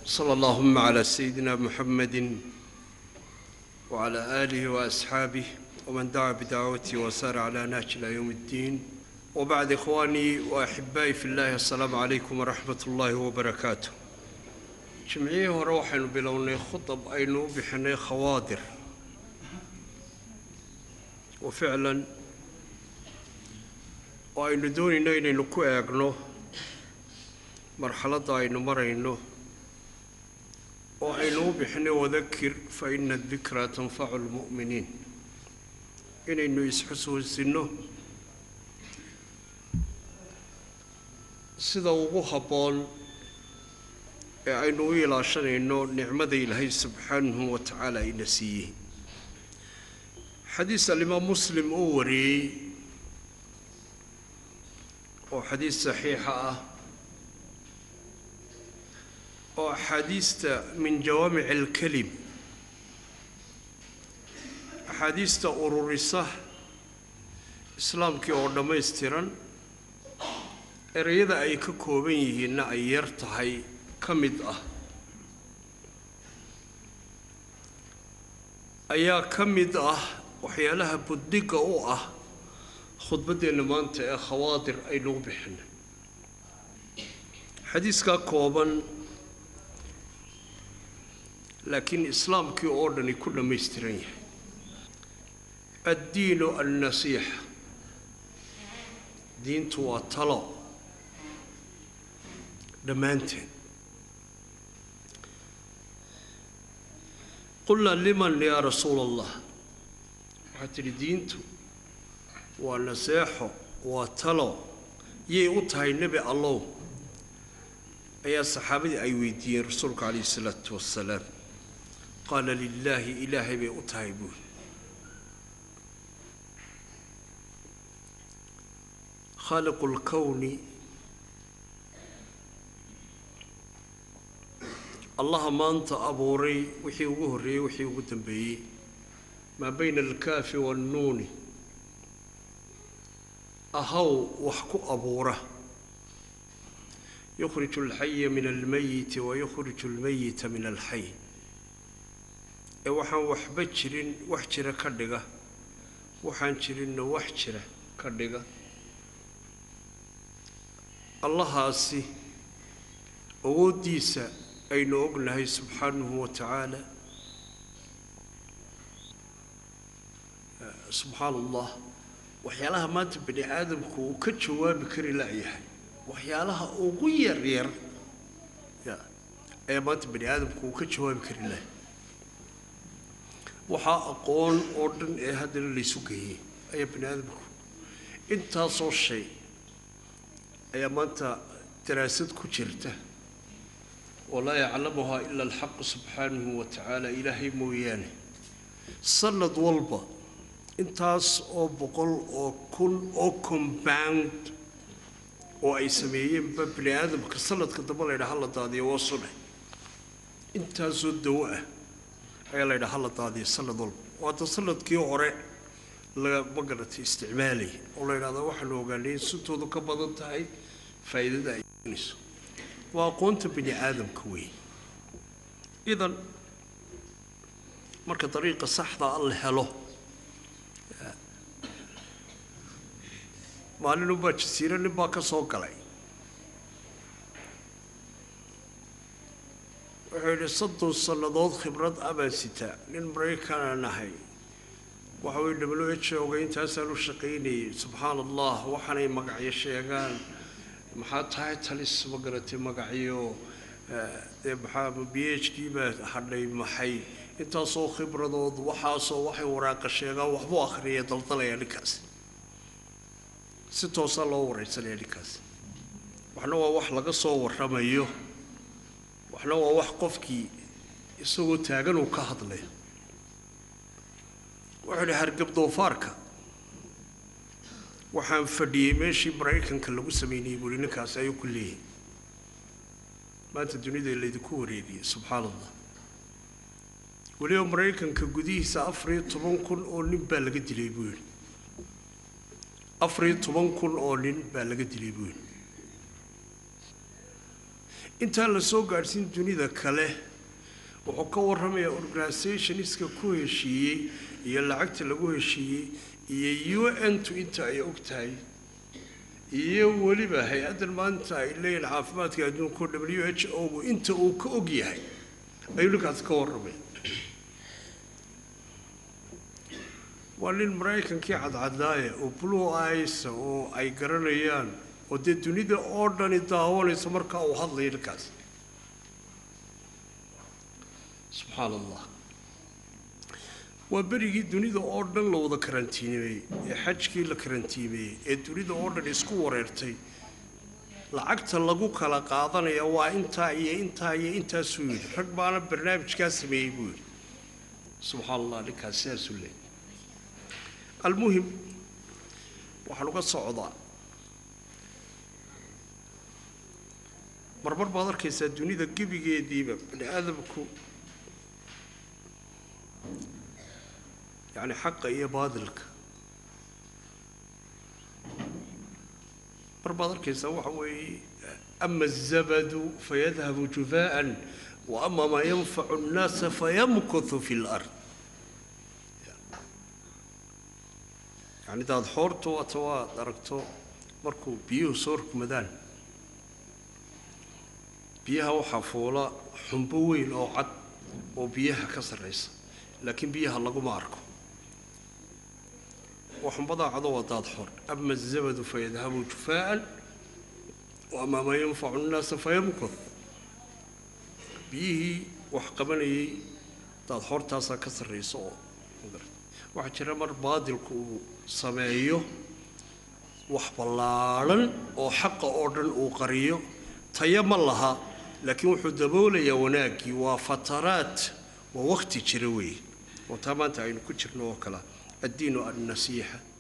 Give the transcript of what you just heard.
صلى اللهم على سيدنا محمد وعلى آله وأصحابه ومن دعا بدعوته وسار على نهج إلى يوم الدين. وبعد إخواني وأحبائي في الله، السلام عليكم ورحمة الله وبركاته. جمعيه وروحا بلوني خطب أينو بحني خوادر، وفعلا وأينو دوني نيني نكو أغنو مرحلة أينو مرينو وأينو بحني وذكر فإن الذكرى تنفع المؤمنين. إنه يسحسوا السنو sida ugu haboon ee aynu u ilaashanayno nicmada Ilaahay subhanahu wa ta'ala ina siiyay. Xadiis al-Imam Muslim oo wariyay oo xadiis saxiix ah oo xadiista min jawaami' al-kalim, xadiista ururisa islaamkii oo dhameystiran erayada ay ka kooban yihiinna ay yar tahay ka mid ah ayaa ka mid ah waxyaalaha buddiga u ah khudbadeena maanta ee khawaadir ay lagu bixinay. xadiiska kooban laakiin islaamkii oo dhani ku dhameystiran yahay. ad-diinu an-nasiiha, diintu waa talo dhammaanteen. qulna liman ya rasuul allah, waxaa tidhi diintu waa naseexo waa talo yay u tahay nebi allow? ayaa saxaabadii ay weydiiyeen rasuulka calayhi salaatu wassalaam. qaala lilaahi, ilaahay bay u tahay buuri. khaaliqu lkowni, الله maanta abuuray wixii ugu horeeyay wixii ugu dambeeyay, ma bayna al-kaafi wan-nuun, ahaw wax ku abuura. يخرج الحي من الميت ويخرج الميت من الحي. waxaan waxba jirin wax jira ka dhiga, waxaan jirinna wax jira ka dhiga. allahaasi awoodiisa aynu ognahay subxaanahu wa tacaala. subxaan allah, waxyaalaha maanta bani aadamku uu ka jawaabi kari laayahay, waxyaalaha ugu yaryar ee maanta bani aadamku uu ka jawaabi kari lahay. waxaa aqoon oo dhan ee haddana laysu geeyey ayaa bani aadamku intaasoo shay ayaa maanta daraasad ku jirta. ولا يعلمها إلا الحق سبحانه وتعالى، إلهي مويانه. سند والبا انتاس أو بقول أو كل أو كومباوند أو أي سميين ببني آدم كسند كتبوا لي رحلة هذه وصله. انتاس الدواء هي لي رحلة هذه سند والبا وتصلت كي عرق لبقرة استعمالي والله هذا واحد وقالين ستو ذو كبضت هاي فائدة أينس وقونت بني آدم كوي. إذن مركز طريقة صحة الله له ما لنو باش سيرة نباك صوك علي وحيولي صدو الصلدود خبرات أبا ستاء لنبريكانا نهي وحوي دبلو اتش وقين تاسالو الشقيني سبحان الله وحني مقعي الشيغان maxaa tahay talis magaratay magaciyo maxaa PhD ba hadhay maxay intaasoo khibradood waxaasoo waxay waraaqa sheegaa waxbu akhriyay daldalaya ninkaas si toos ah loo wareysanaya ninkaas. waxna waa wax laga soo warramayo, waxna waa wax qofkii isagoo taagan uu ka hadlay. wuxuu hargab doofaarka waxaan fadhiyay meeshii Mareykanka lagu sameeyay buu ninkaas ayuu ku leeyahay. maanta dunida leedku wareegay subxaanallah. waliba Mareykanka gudihiisa 14,000 oo nin baa laga dilay buu yiri. 14,000 oo nin baa laga dilay buu yiri. inta la soo gaarsiin dunida kale wuxuu ka warramaya organizationska ku heshiiyey iyo lacagta lagu heshiiyey iyo UN to inta ay ogtahay iyo waliba hay'addan maanta ay leeyihiin caafimaadka adduunka WHO inta uu ka og yahay ayuu ninkaas ka warramay waa nin Maraykankii cadcadaaya oo blue eyes oo ay garanayaan oo dee dunida oo dhan daawanaysa marka uu hadlayo ninkaas سبحان الله وبريجي دنيا أوردن لو ذا كرنتيني حجكي لكرنتيني الدنيا أوردن إسكو وررتي لعقت اللجو كلا قاضنا يا وإنت سويد ركبنا برنامج كاسمي يقول سبحان الله لك أساس اللي المهم وحلقة صعداء مربر بعض الكيسات الدنيا ذا جيبي جديبة هذا بكو يعني حق إيه بادلك برباضر كيسا وحوي أما الزبد فيذهب جفاء وأما ما ينفع الناس فيمكث في الأرض يعني إذا حورتو أتوا دركتو مركو بيو سورك مدان بيها وحفولة حنبوين أو عد وبيها كسر رئيس لكن بيها الله ماركو وحنبضع عضوة تضحر أما الزبد فيذهب جفاء وأما ما ينفع الناس فيمكث به وحقبني تضحر تاسا كسر ريسو وحجر مر بادلكو سمايو وحبلالن وحق أردن وقريو تيم الله لكن وحدبول يوناكي وفترات ووقت جروي وطبعا تعين كتشر نوكلا الدين النصيحة